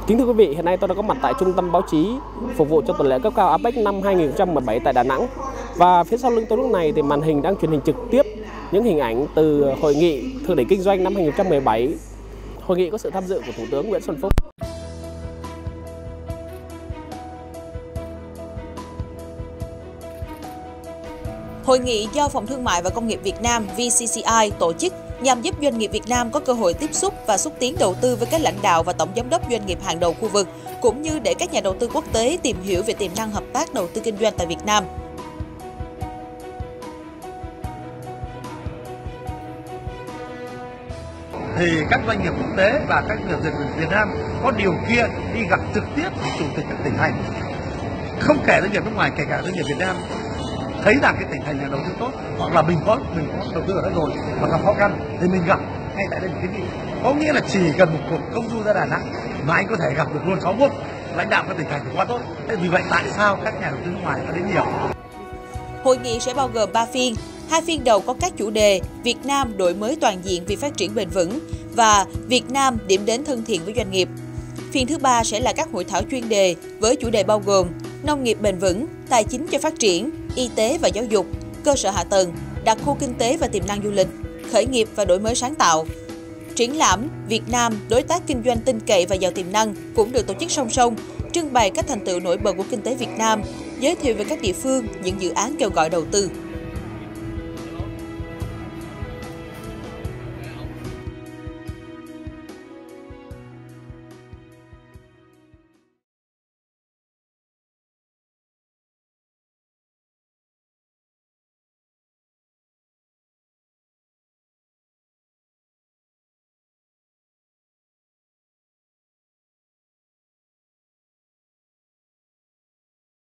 Kính thưa quý vị, hiện nay tôi đã có mặt tại trung tâm báo chí phục vụ cho tuần lễ cấp cao APEC năm 2017 tại Đà Nẵng. Và phía sau lưng tôi lúc này thì màn hình đang truyền hình trực tiếp những hình ảnh từ hội nghị thượng đỉnh kinh doanh năm 2017. Hội nghị có sự tham dự của Thủ tướng Nguyễn Xuân Phúc. Hội nghị do Phòng Thương mại và Công nghiệp Việt Nam VCCI tổ chức nhằm giúp doanh nghiệp Việt Nam có cơ hội tiếp xúc và xúc tiến đầu tư với các lãnh đạo và tổng giám đốc doanh nghiệp hàng đầu khu vực, cũng như để các nhà đầu tư quốc tế tìm hiểu về tiềm năng hợp tác đầu tư kinh doanh tại Việt Nam. Thì các doanh nghiệp quốc tế và các doanh nghiệp Việt Nam có điều kiện đi gặp trực tiếp chủ tịch các tỉnh thành, không kể doanh nghiệp nước ngoài, kể cả doanh nghiệp Việt Nam thấy rằng cái tỉnh thành là đầu tư tốt, hoặc là mình có đầu tư ở đó rồi mà gặp khó khăn thì mình gặp ngay tại đây. Cái gì có nghĩa là chỉ cần một cuộc công du ra Đà Nẵng mà anh có thể gặp được luôn 6 phút lãnh đạo các tỉnh thành thì quá tốt. Thế vì vậy tại sao các nhà đầu tư nước ngoài có đến nhiều? Hội nghị sẽ bao gồm 3 phiên. 2 phiên đầu có các chủ đề Việt Nam đổi mới toàn diện vì phát triển bền vững và Việt Nam điểm đến thân thiện với doanh nghiệp. Phiên thứ 3 sẽ là các hội thảo chuyên đề với chủ đề bao gồm nông nghiệp bền vững, tài chính cho phát triển, y tế và giáo dục, cơ sở hạ tầng, đặc khu kinh tế và tiềm năng du lịch, khởi nghiệp và đổi mới sáng tạo. Triển lãm Việt Nam đối tác kinh doanh tin cậy và giàu tiềm năng cũng được tổ chức song song, trưng bày các thành tựu nổi bật của kinh tế Việt Nam, giới thiệu về các địa phương, những dự án kêu gọi đầu tư.